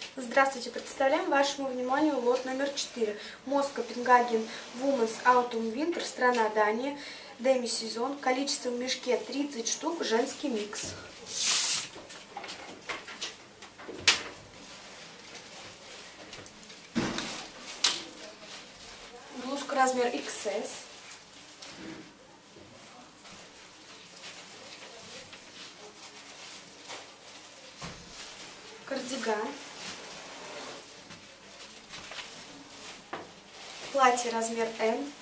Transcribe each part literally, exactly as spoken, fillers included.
Здравствуйте, представляем вашему вниманию лот номер четыре. Мост Копенгаген Women's Autumn Winter, страна Дания, деми-сезон, количество в мешке тридцать штук, женский микс. Блузка размер икс эс. Кардиган. Платье размер эм.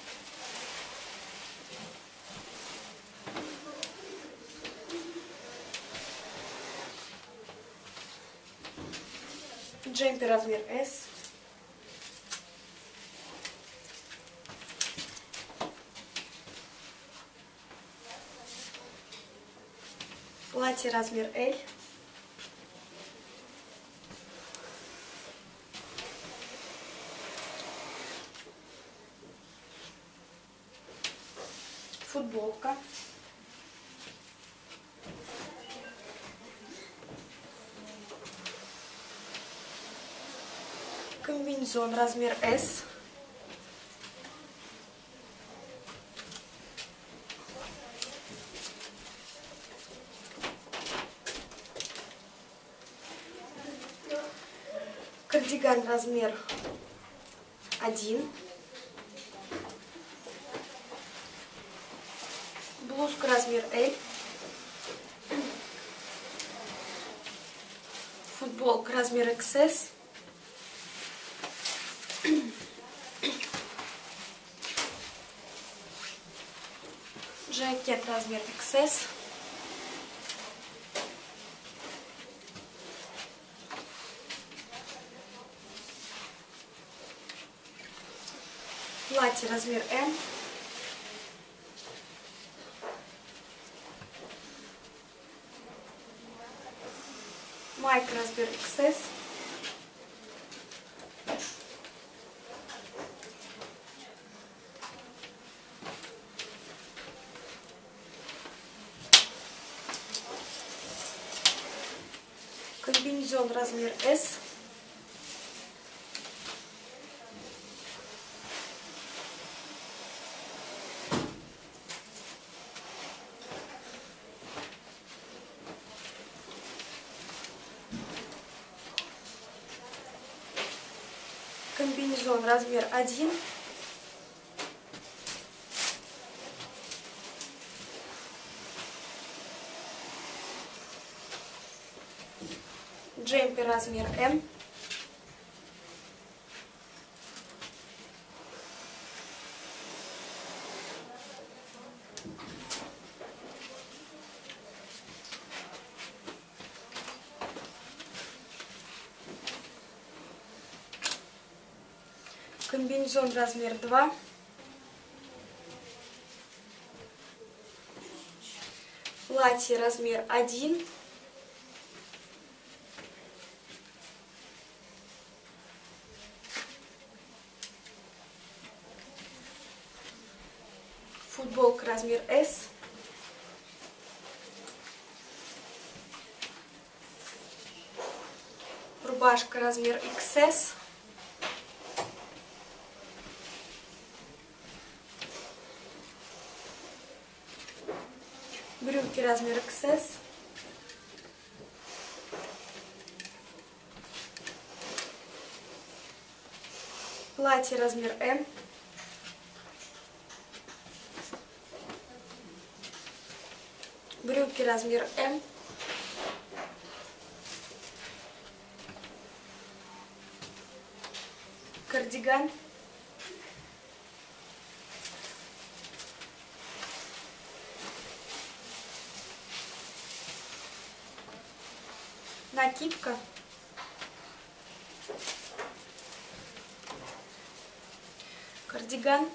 Джемпер размер эс. Платье размер эль. Футболка. Комбинезон размер эс. Кардиган размер один. Блузка размер эль. Футболка размер икс эс. Жакет размер икс эс. Платье размер эм. Майка размер икс эс. Комбинезон размер эс. Комбинезон размер один. Джемпер размер эм. Комбинезон размер два. Платье размер один. Футболка размер эс. Рубашка размер икс эс. Брюки размер икс эс. Платье размер эм. Брюки размер эм. Кардиган. Накидка. Кардиган.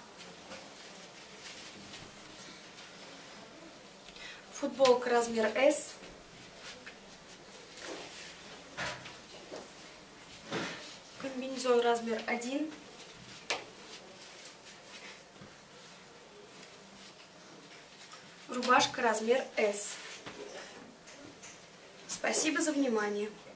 Футболка размер эс. Комбинезон размер один. Рубашка размер эс. Спасибо за внимание.